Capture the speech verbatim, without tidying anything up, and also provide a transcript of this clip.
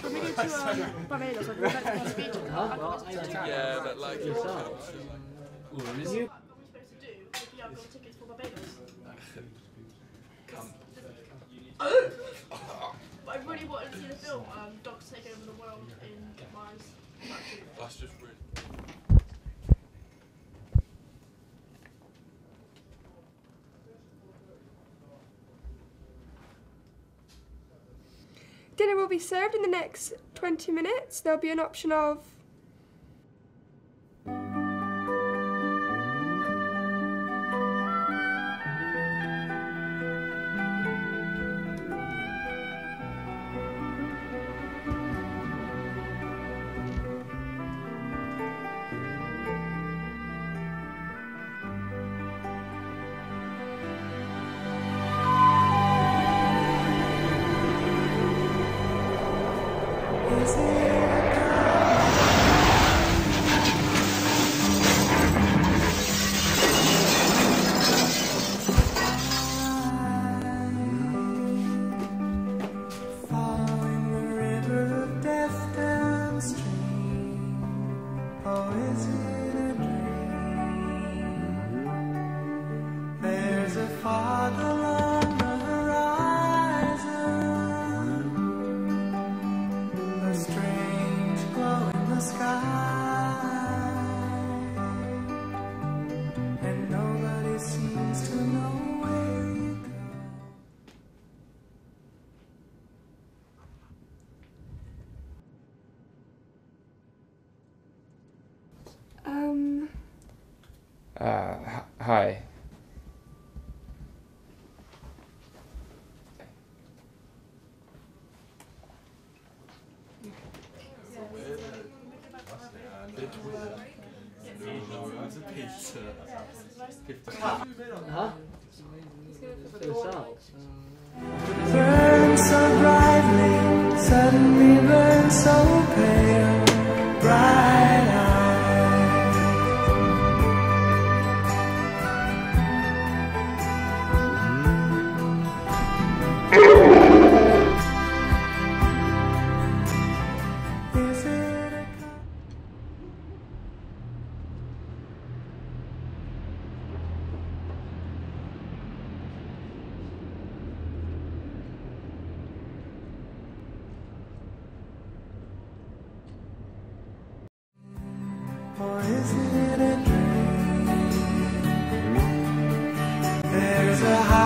When we go to um, Barbados, like, we're like to the beach. Yeah, but like it's culture. What are we supposed to do if you haven't got tickets for Barbados? Come. I really wanted to see the film, um, Dogs Take Over the World in Mars. That's just rude. Dinner will be served in the next twenty minutes. There'll be an option of um Uh, hi. Huh? Burn so brightly, suddenly burn so pale, bright eyes. Is it a or is it a dream? There's a high